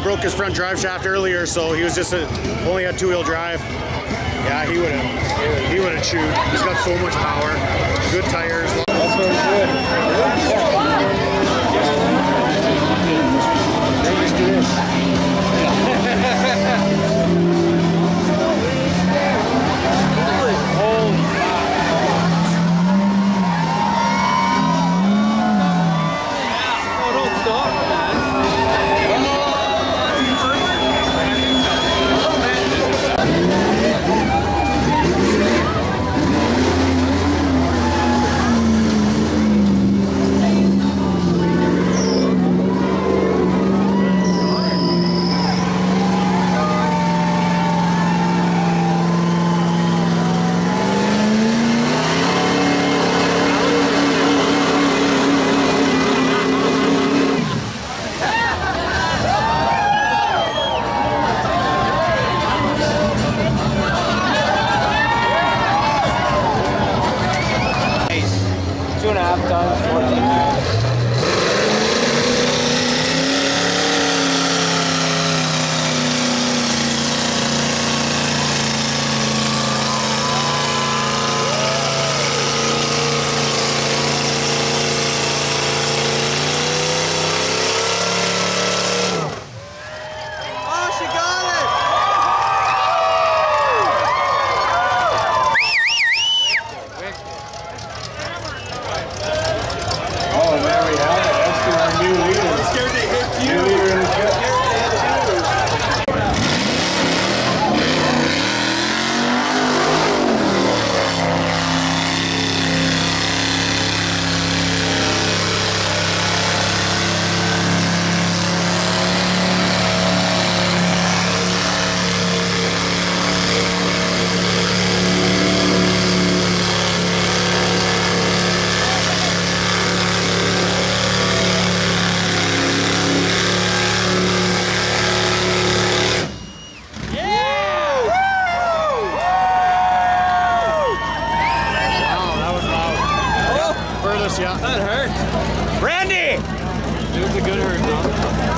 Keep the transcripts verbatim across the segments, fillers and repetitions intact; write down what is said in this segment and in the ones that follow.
broke his front drive shaft earlier, so he was just a, only had two-wheel drive. Yeah, he would have he would have chewed. He's got so much power. Good tires. That's what it's good. They're used to this. Two and a half tons, fourteen miles. Oh, she got it! Oh, there we have it. That's our new leader. I'm scared they hit you. New leader in the ship. Yeah. That hurt. Randy! It was a good hurt, though.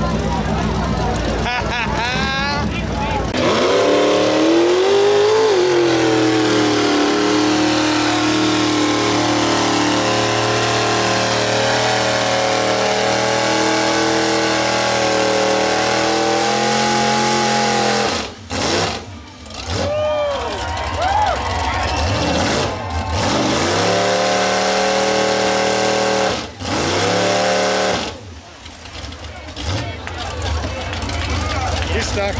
He's stuck.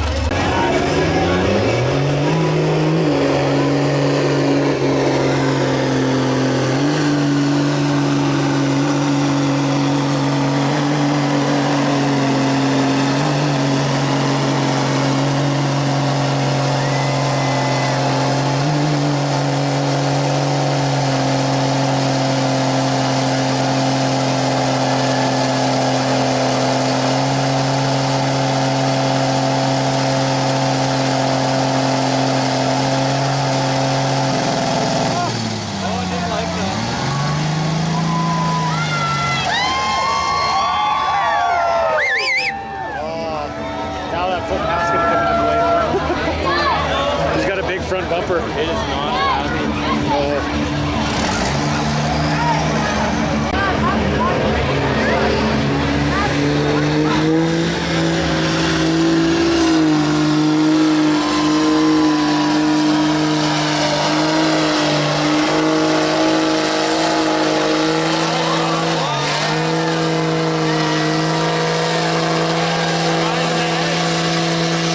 Front bumper. It is not happy. Oh.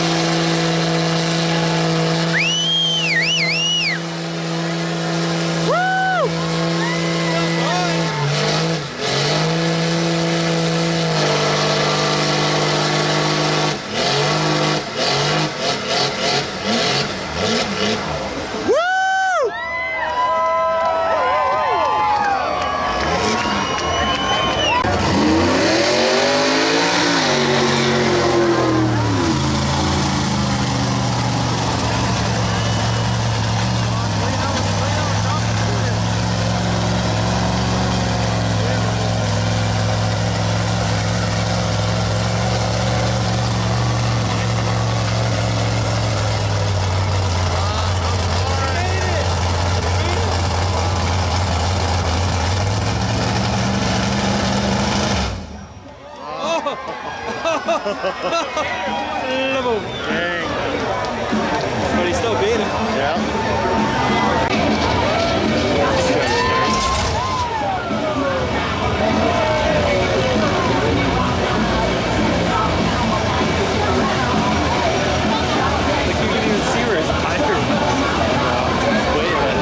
Woo! Like you can even see where his tire is. Way ahead.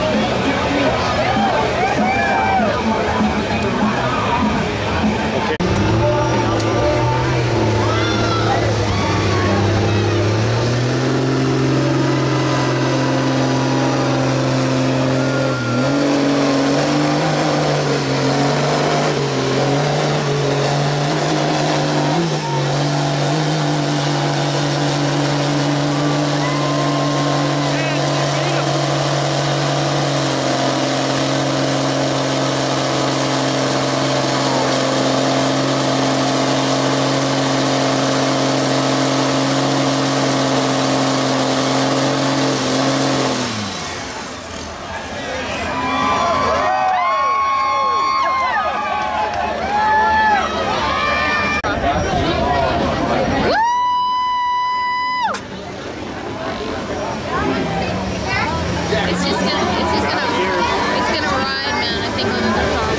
It's just gonna, it's just gonna, it's gonna ride, man. I think on the top.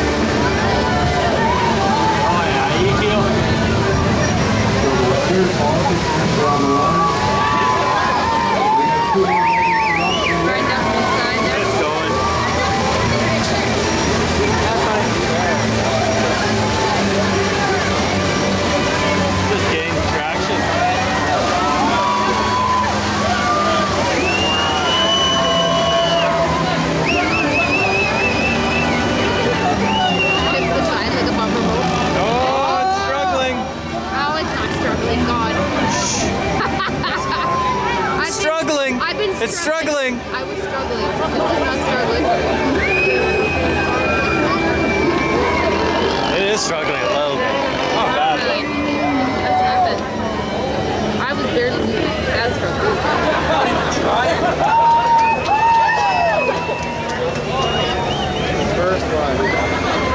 Oh yeah, you feel. Right down the side there. It's going. Just getting traction. Hits the side like a bumper boat. Oh, it's struggling. Oh, it's not struggling. God. I've Struggling. Been, I've been struggling. It's struggling. I was struggling. This is not struggling. It is struggling a little bit. Not bad, but. That's nothing. I was barely moving. That's struggling. First one.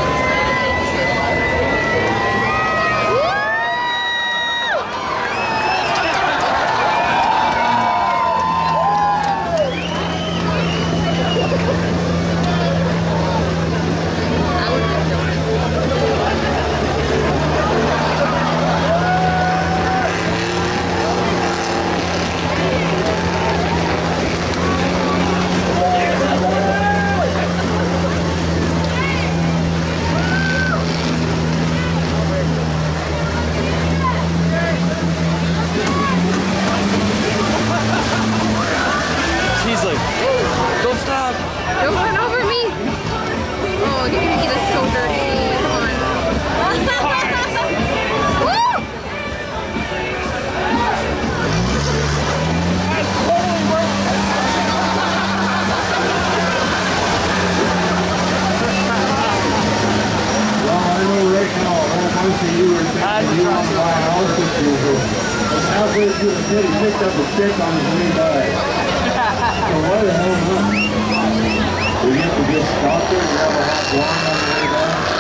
He's like, don't stop. Don't run over me. Oh, you're gonna get us so dirty. Come on. Woo! Well, I know right now a whole bunch of you are thinking you want to buy an ostacruiser. But halfway through the pit, he picked up a stick on his way by. So why the hell not? We get to just stop there and have a hot one on the way back.